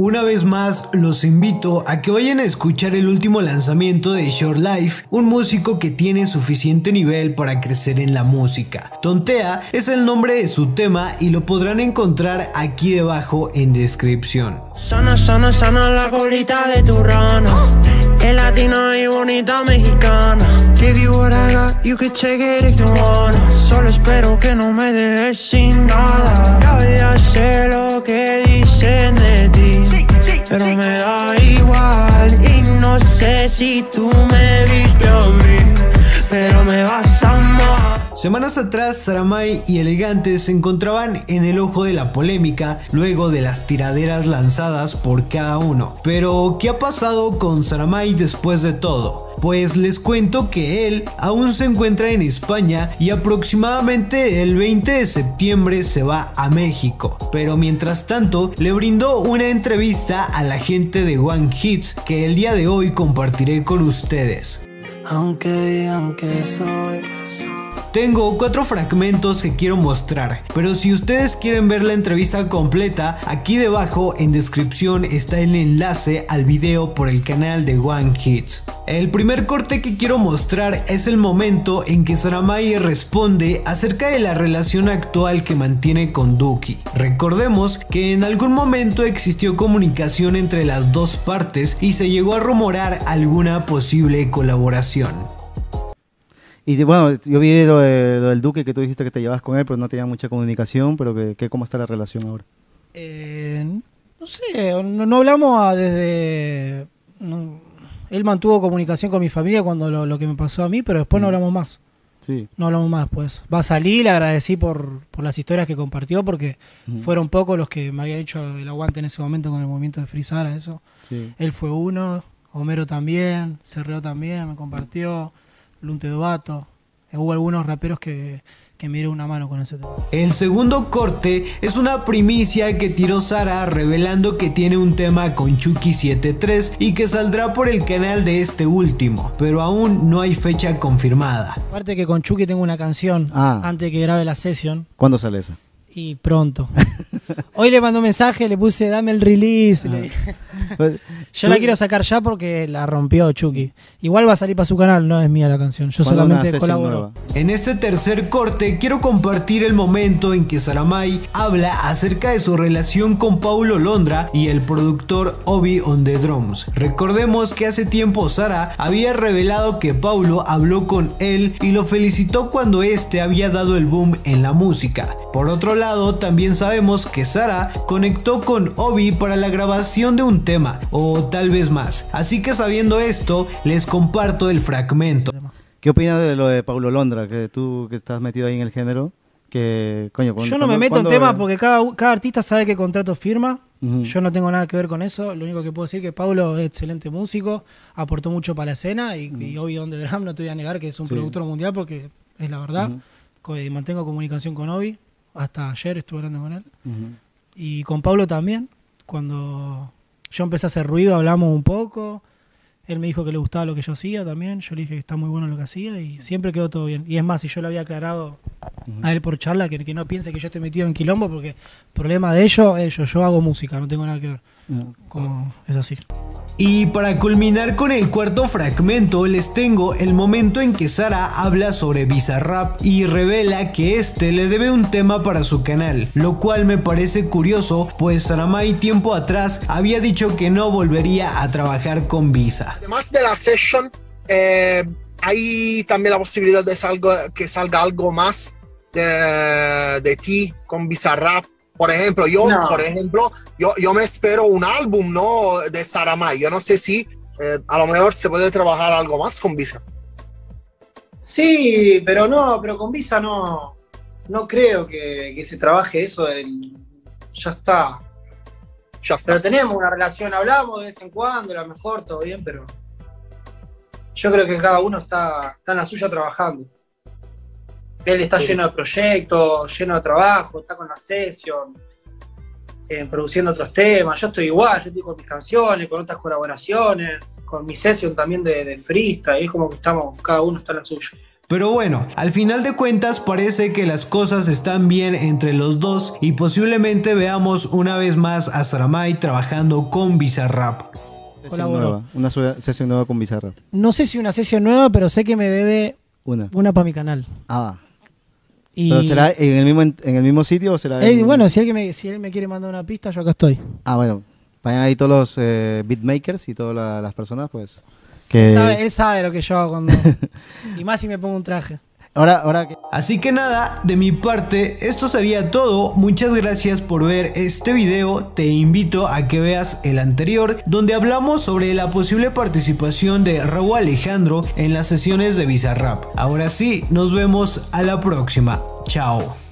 Una vez más, los invito a que vayan a escuchar el último lanzamiento de Short Life, un músico que tiene suficiente nivel para crecer en la música. Tontea es el nombre de su tema y lo podrán encontrar aquí debajo en descripción. Sana, sana, sana la colita de tu rana. Es latina y bonita mexicana. Give you what I got, you could take it if you wanna. Solo espero que no me dejes sin nada. Ya sé lo que dicen de ti, pero me da igual. Y no sé si tú me viste a mí, pero me vas a amar. Semanas atrás, Saramay y Elegante se encontraban en el ojo de la polémica luego de las tiraderas lanzadas por cada uno. Pero, ¿qué ha pasado con Saramay después de todo? Pues les cuento que él aún se encuentra en España y aproximadamente el 20 de septiembre se va a México. Pero mientras tanto, le brindó una entrevista a la gente de One Hits que el día de hoy compartiré con ustedes. Aunque digan que soy... Tengo 4 fragmentos que quiero mostrar, pero si ustedes quieren ver la entrevista completa, aquí debajo en descripción está el enlace al video por el canal de One Hits. El primer corte que quiero mostrar es el momento en que Saramay responde acerca de la relación actual que mantiene con Duki. Recordemos que en algún momento existió comunicación entre las dos partes y se llegó a rumorar alguna posible colaboración. Y bueno, yo vi lo del Duque que tú dijiste que te llevas con él, pero no tenía mucha comunicación, pero ¿cómo está la relación ahora? No sé, no hablamos desde... No, él mantuvo comunicación con mi familia cuando lo que me pasó a mí, pero después no hablamos más. Sí. No hablamos más después. Va a salir, le agradecí por las historias que compartió, porque fueron pocos los que me habían hecho el aguante en ese momento con el movimiento de Frisara, eso. Sí. Él fue uno, Homero también, Cerreo también, me compartió. Lunte Dovato, hubo algunos raperos que me dieron una mano con ese tema. El segundo corte es una primicia que tiró Sara revelando que tiene un tema con Chucky 73 y que saldrá por el canal de este último, pero aún no hay fecha confirmada. Aparte que con Chucky tengo una canción antes de que grabe la sesión. ¿Cuándo sale esa? Y pronto. Hoy le mandó un mensaje, le puse dame el release. Yo la quiero sacar ya porque la rompió Chucky. Igual va a salir para su canal, no es mía la canción. Yo solamente colaboro. En este tercer corte quiero compartir el momento en que Saramay habla acerca de su relación con Paulo Londra y el productor Obi on the Drums. Recordemos que hace tiempo Sara había revelado que Paulo habló con él y lo felicitó cuando este había dado el boom en la música. Por otro lado, también sabemos que Sara conectó con Obi para la grabación de un tema, o tal vez más. Así que sabiendo esto, les comparto el fragmento. ¿Qué opinas de lo de Paulo Londra, que tú que estás metido ahí en el género? Yo no me meto en temas porque cada artista sabe qué contrato firma. Yo no tengo nada que ver con eso. Lo único que puedo decir es que Paulo es excelente músico, aportó mucho para la escena y Obi on the Drum no te voy a negar que es un productor mundial porque es la verdad. Mantengo comunicación con Obi. Hasta ayer estuve hablando con él. Y con Pablo también. Cuando yo empecé a hacer ruido, hablamos un poco. Él me dijo que le gustaba lo que yo hacía también. Yo le dije que está muy bueno lo que hacía y siempre quedó todo bien. Y es más, si yo le había aclarado a él por charla que no piense que yo estoy metido en quilombo porque problema de ellos, yo hago música, no tengo nada que ver. Como es así. Y para culminar con el cuarto fragmento, les tengo el momento en que Sara habla sobre Bizarrap y revela que este le debe un tema para su canal, lo cual me parece curioso, pues Saramay tiempo atrás había dicho que no volvería a trabajar con Visa. Además de la session, hay también la posibilidad de que salga algo más de ti con Bizarrap. Por ejemplo, yo me espero un álbum, ¿no? De Saramay. Yo no sé si a lo mejor se puede trabajar algo más con Visa. Sí, pero con Visa no creo que se trabaje eso. Ya está. Pero tenemos una relación, hablamos de vez en cuando, a lo mejor todo bien, pero yo creo que cada uno está en la suya trabajando. Él está lleno de proyectos, lleno de trabajo, está con la session, produciendo otros temas. Yo estoy igual, yo estoy con mis canciones, con otras colaboraciones, con mi session también de freestyle. Es como que cada uno está en la suya. Pero bueno, al final de cuentas parece que las cosas están bien entre los dos y posiblemente veamos una vez más a Stromae trabajando con Bizarrap. Una sesión nueva con Bizarrap. No sé si una sesión nueva, pero sé que me debe una para mi canal. ¿Pero será en el mismo sitio o será bueno, si él me quiere mandar una pista, yo acá estoy. Bueno, vayan ahí todos los beatmakers y todas las personas, pues. Él sabe lo que yo hago cuando... y más si me pongo un traje. Así que nada, de mi parte, esto sería todo. Muchas gracias por ver este video. Te invito a que veas el anterior, donde hablamos sobre la posible participación de Rauw Alejandro en las sesiones de Bizarrap. Ahora sí, nos vemos a la próxima. Chao.